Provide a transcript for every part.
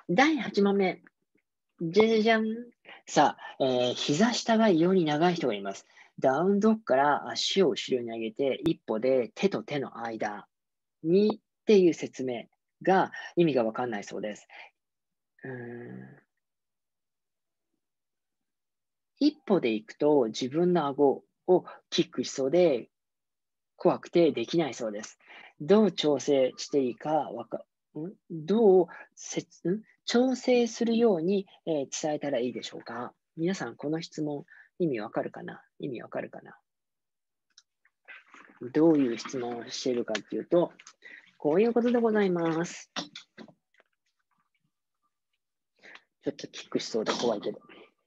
第8問目。じゃじゃじゃん。さあ、膝下が異様に長い人がいます。ダウンドッグから足を後ろに上げて、一歩で手と手の間にっていう説明が意味がわかんないそうです。うーん一歩で行くと自分の顎をキックしそうで怖くてできないそうです。どう調整していいかどう調整するように、伝えたらいいでしょうか？皆さん、この質問、意味わかるかな？意味わかるかな？どういう質問をしているかっていうと、こういうことでございます。ちょっとキックしそうで怖いけど。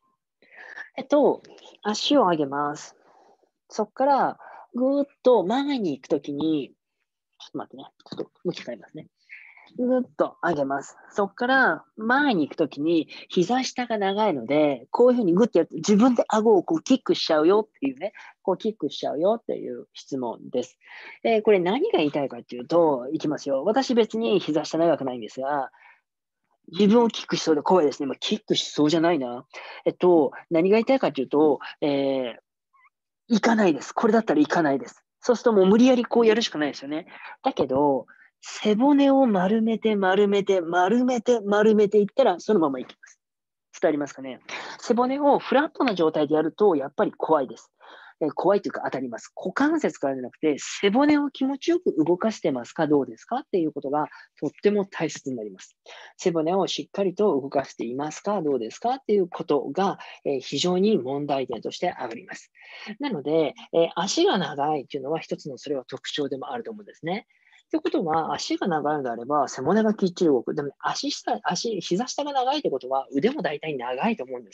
足を上げます。そっから、ぐーっと前に行くときに、ちょっと待ってね。ちょっと向き変えますね。ぐっと上げます。そっから前に行くときに膝下が長いので、こういうふうにグッてやると自分で顎をこうキックしちゃうよっていうね、こうキックしちゃうよっていう質問です。これ何が言いたいかっていうと、いきますよ。私別に膝下長くないんですが、自分をキックしそうで怖いですね。キックしそうじゃないな。何が言いたいかっていうと、行かないです。これだったら行かないです。そうするともう無理やりこうやるしかないですよね。だけど、背骨を丸めて丸めて丸めて丸めていったら、そのまま行きます。伝わりますかね。背骨をフラットな状態でやると、やっぱり怖いです。怖いというか当たります。股関節からじゃなくて、背骨を気持ちよく動かしてますかどうですかっていうことがとっても大切になります。背骨をしっかりと動かしていますかどうですかっていうことが、非常に問題点として上がります。なので、足が長いっていうのは一つのそれは特徴でもあると思うんですね。ということは、足が長いのであれば、背骨がきっちり動く。でも、膝下が長いってことは、腕も大体長いと思うんです。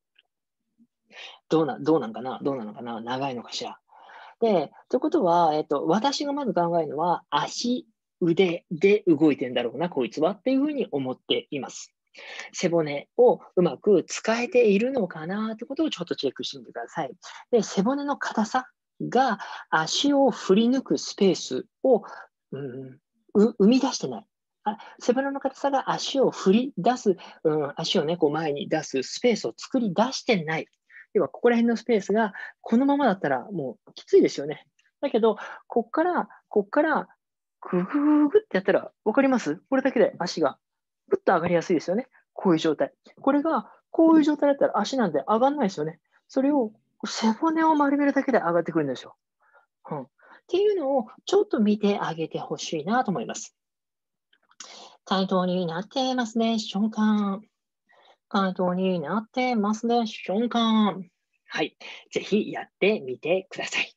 どうなのかな長いのかしら。ということは、私がまず考えるのは、足、腕で動いてんだろうな、こいつはっていうふうに思っています。背骨をうまく使えているのかなってことをちょっとチェックしてみてください。で、背骨の硬さが足を振り抜くスペースを、うん、生み出してない。背骨の硬さが足を振り出す、足をね、こう前に出すスペースを作り出してない。要は、ここら辺のスペースが、このままだったらもうきついですよね。だけど、こっから、ググググってやったら、わかります？これだけで足がぐっと上がりやすいですよね。こういう状態。これが、こういう状態だったら足なんて上がんないですよね。それを背骨を丸めるだけで上がってくるんですよ。っていうのをちょっと見てあげてほしいなと思います。回答になってますでしょうか？回答になってますでしょうか？はい。ぜひやってみてください。